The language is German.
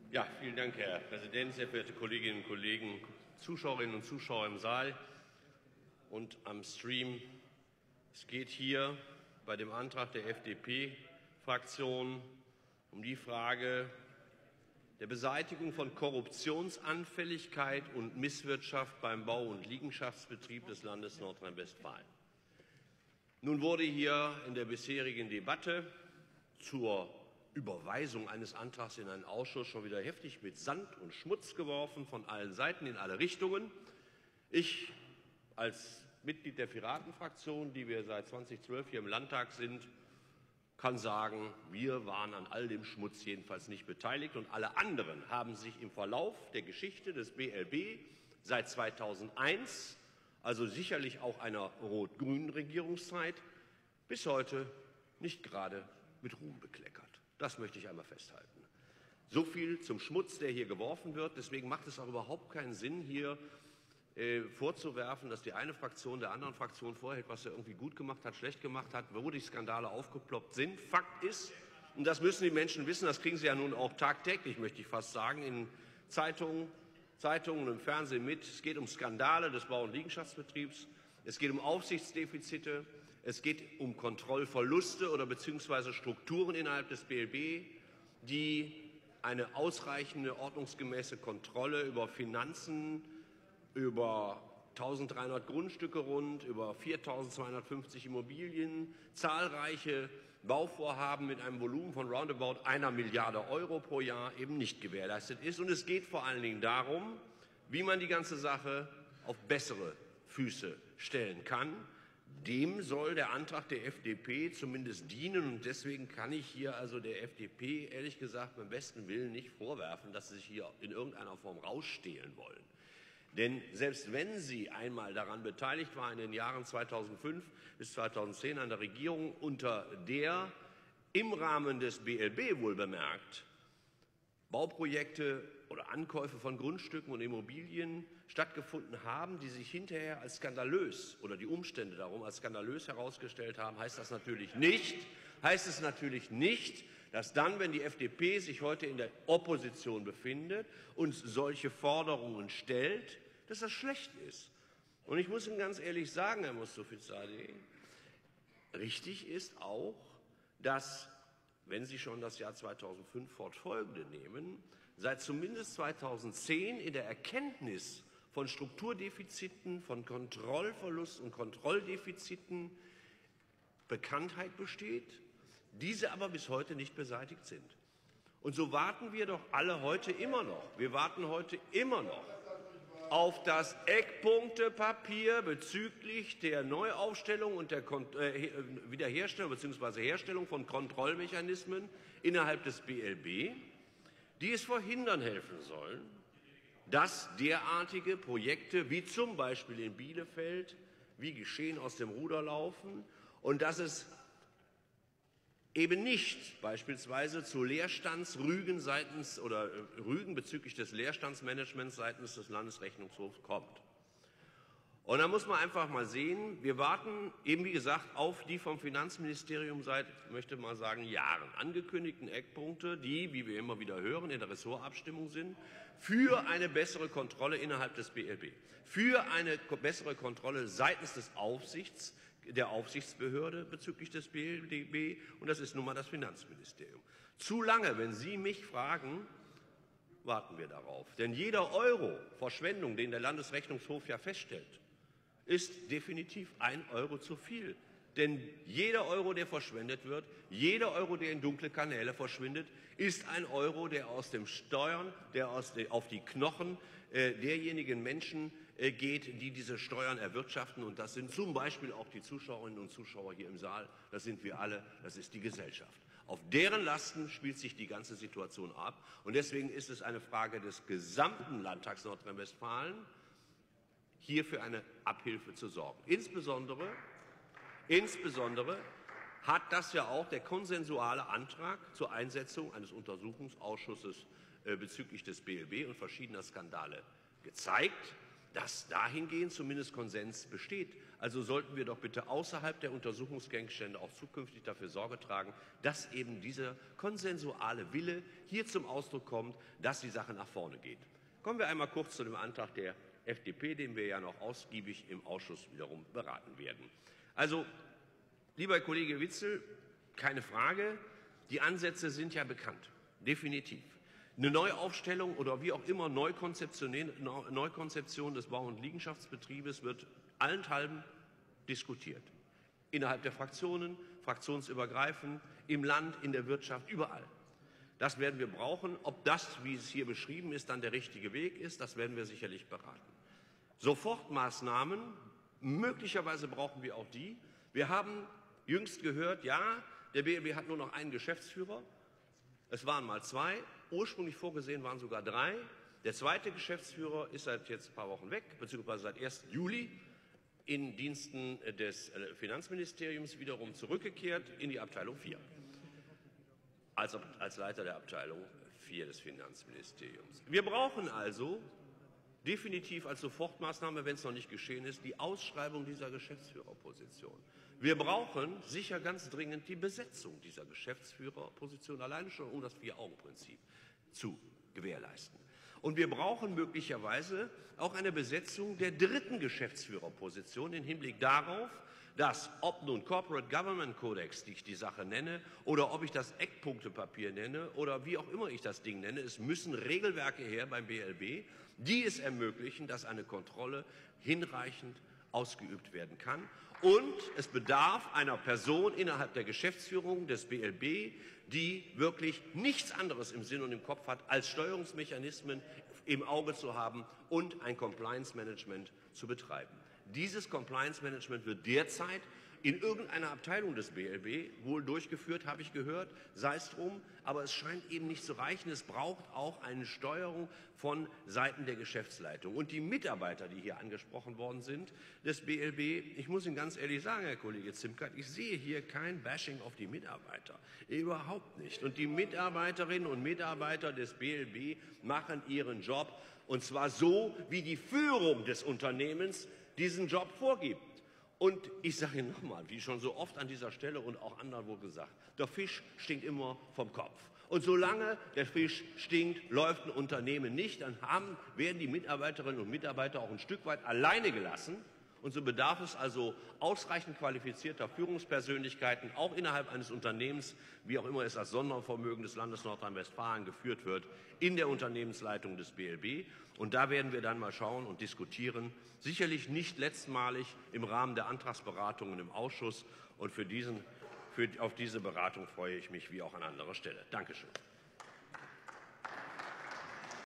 Ja, vielen Dank, Herr Präsident, sehr verehrte Kolleginnen und Kollegen, Zuschauerinnen und Zuschauer im Saal und am Stream. Es geht hier bei dem Antrag der FDP-Fraktion um die Frage der Beseitigung von Korruptionsanfälligkeit und Misswirtschaft beim Bau- und Liegenschaftsbetrieb des Landes Nordrhein-Westfalen. Nun wurde hier in der bisherigen Debatte zur Überweisung eines Antrags in einen Ausschuss schon wieder heftig mit Sand und Schmutz geworfen, von allen Seiten, in alle Richtungen. Ich als Mitglied der Piratenfraktion, die wir seit 2012 hier im Landtag sind, kann sagen, wir waren an all dem Schmutz jedenfalls nicht beteiligt, und alle anderen haben sich im Verlauf der Geschichte des BLB seit 2001, also sicherlich auch einer rot-grünen Regierungszeit, bis heute nicht gerade mit Ruhm bekleckert. Das möchte ich einmal festhalten. So viel zum Schmutz, der hier geworfen wird. Deswegen macht es auch überhaupt keinen Sinn, hier vorzuwerfen, dass die eine Fraktion der anderen Fraktion vorhält, was sie irgendwie gut gemacht hat, schlecht gemacht hat, wo die Skandale aufgeploppt sind. Fakt ist, und das müssen die Menschen wissen, das kriegen sie ja nun auch tagtäglich, möchte ich fast sagen, in Zeitungen und im Fernsehen mit. Es geht um Skandale des Bau- und Liegenschaftsbetriebs, es geht um Aufsichtsdefizite, es geht um Kontrollverluste oder beziehungsweise Strukturen innerhalb des BLB, die eine ausreichende ordnungsgemäße Kontrolle über Finanzen, über 1.300 Grundstücke rund, über 4.250 Immobilien, zahlreiche Bauvorhaben mit einem Volumen von roundabout 1 Milliarde Euro pro Jahr eben nicht gewährleistet ist. Und es geht vor allen Dingen darum, wie man die ganze Sache auf bessere Füße stellen kann. Dem soll der Antrag der FDP zumindest dienen, und deswegen kann ich hier also der FDP ehrlich gesagt beim besten Willen nicht vorwerfen, dass sie sich hier in irgendeiner Form rausstehlen wollen. Denn selbst wenn sie einmal daran beteiligt war, in den Jahren 2005 bis 2010 an der Regierung, unter der im Rahmen des BLB wohlbemerkt Bauprojekte oder Ankäufe von Grundstücken und Immobilien stattgefunden haben, die sich hinterher als skandalös oder die Umstände darum als skandalös herausgestellt haben, heißt es natürlich nicht, dass dann, wenn die FDP sich heute in der Opposition befindet und solche Forderungen stellt, dass das schlecht ist. Und ich muss Ihnen ganz ehrlich sagen, Herr Mustafa-Zadeh, richtig ist auch, dass, wenn Sie schon das Jahr 2005 fortfolgende nehmen, seit zumindest 2010 in der Erkenntnis von Strukturdefiziten, von Kontrollverlust und Kontrolldefiziten Bekanntheit besteht, diese aber bis heute nicht beseitigt sind. Und so warten wir doch alle heute immer noch. Wir warten heute immer noch auf das Eckpunktepapier bezüglich der Neuaufstellung und der Wiederherstellung bzw. Herstellung von Kontrollmechanismen innerhalb des BLB, die es verhindern helfen sollen, dass derartige Projekte wie zum Beispiel in Bielefeld wie geschehen aus dem Ruder laufen und dass es eben nicht beispielsweise zu Leerstandsrügen Rügen bezüglich des Leerstandsmanagements seitens des Landesrechnungshofs kommt. Und da muss man einfach mal sehen, wir warten eben wie gesagt auf die vom Finanzministerium seit, ich möchte mal sagen, Jahren angekündigten Eckpunkte, die, wie wir immer wieder hören, in der Ressortabstimmung sind, für eine bessere Kontrolle innerhalb des BLB, für eine bessere Kontrolle seitens der Aufsichtsbehörde bezüglich des BLB, und das ist nun mal das Finanzministerium. Zu lange, wenn Sie mich fragen, warten wir darauf. Denn jeder Euro Verschwendung, den der Landesrechnungshof ja feststellt, ist definitiv 1 Euro zu viel. Denn jeder Euro, der verschwendet wird, jeder Euro, der in dunkle Kanäle verschwindet, ist 1 Euro, der aus den Steuern, auf die Knochen derjenigen Menschen geht, die diese Steuern erwirtschaften. Und das sind zum Beispiel auch die Zuschauerinnen und Zuschauer hier im Saal. Das sind wir alle. Das ist die Gesellschaft. Auf deren Lasten spielt sich die ganze Situation ab. Und deswegen ist es eine Frage des gesamten Landtags Nordrhein-Westfalen, hier für eine Abhilfe zu sorgen. Insbesondere hat das ja auch der konsensuale Antrag zur Einsetzung eines Untersuchungsausschusses bezüglich des BLB und verschiedener Skandale gezeigt. dass dahingehend zumindest Konsens besteht. Also sollten wir doch bitte außerhalb der Untersuchungsgegenstände auch zukünftig dafür Sorge tragen, dass eben dieser konsensuale Wille hier zum Ausdruck kommt, dass die Sache nach vorne geht. Kommen wir einmal kurz zu dem Antrag der FDP, den wir ja noch ausgiebig im Ausschuss wiederum beraten werden. Also, lieber Herr Kollege Witzel, keine Frage, die Ansätze sind ja bekannt, definitiv. Eine Neuaufstellung oder wie auch immer Neukonzeption des Bau- und Liegenschaftsbetriebes wird allenthalben diskutiert. Innerhalb der Fraktionen, fraktionsübergreifend, im Land, in der Wirtschaft, überall. Das werden wir brauchen. Ob das, wie es hier beschrieben ist, dann der richtige Weg ist, das werden wir sicherlich beraten. Sofortmaßnahmen, möglicherweise brauchen wir auch die. Wir haben jüngst gehört, ja, der BLB hat nur noch einen Geschäftsführer. Es waren mal zwei, ursprünglich vorgesehen waren sogar drei. Der zweite Geschäftsführer ist seit jetzt ein paar Wochen weg, beziehungsweise seit 1. Juli in Diensten des Finanzministeriums wiederum zurückgekehrt in die Abteilung 4. Als Leiter der Abteilung 4 des Finanzministeriums. Wir brauchen also definitiv als Sofortmaßnahme, wenn es noch nicht geschehen ist, die Ausschreibung dieser Geschäftsführerposition. Wir brauchen sicher ganz dringend die Besetzung dieser Geschäftsführerposition, alleine schon um das Vier-Augen-Prinzip zu gewährleisten. Und wir brauchen möglicherweise auch eine Besetzung der dritten Geschäftsführerposition im Hinblick darauf, dass, ob nun Corporate Government Codex, die ich die Sache nenne, oder ob ich das Eckpunktepapier nenne oder wie auch immer ich das Ding nenne, es müssen Regelwerke her beim BLB, die es ermöglichen, dass eine Kontrolle hinreichend ausgeübt werden kann. Und es bedarf einer Person innerhalb der Geschäftsführung des BLB, die wirklich nichts anderes im Sinn und im Kopf hat, als Steuerungsmechanismen im Auge zu haben und ein Compliance-Management zu betreiben. Dieses Compliance-Management wird derzeit in irgendeiner Abteilung des BLB wohl durchgeführt, habe ich gehört, sei es drum, aber es scheint eben nicht zu reichen. Es braucht auch eine Steuerung von Seiten der Geschäftsleitung. Und die Mitarbeiter, die hier angesprochen worden sind, des BLB, ich muss Ihnen ganz ehrlich sagen, Herr Kollege Zimkert, ich sehe hier kein Bashing auf die Mitarbeiter, überhaupt nicht. Und die Mitarbeiterinnen und Mitarbeiter des BLB machen ihren Job, und zwar so, wie die Führung des Unternehmens diesen Job vorgibt. Und ich sage Ihnen nochmal, wie schon so oft an dieser Stelle und auch anderswo gesagt, der Fisch stinkt immer vom Kopf. Und solange der Fisch stinkt, läuft ein Unternehmen nicht, dann werden die Mitarbeiterinnen und Mitarbeiter auch ein Stück weit alleine gelassen. Und so bedarf es also ausreichend qualifizierter Führungspersönlichkeiten, auch innerhalb eines Unternehmens, wie auch immer es als Sondervermögen des Landes Nordrhein-Westfalen geführt wird, in der Unternehmensleitung des BLB. Und da werden wir dann mal schauen und diskutieren, sicherlich nicht letztmalig im Rahmen der Antragsberatungen im Ausschuss. Und auf diese Beratung freue ich mich wie auch an anderer Stelle. Dankeschön.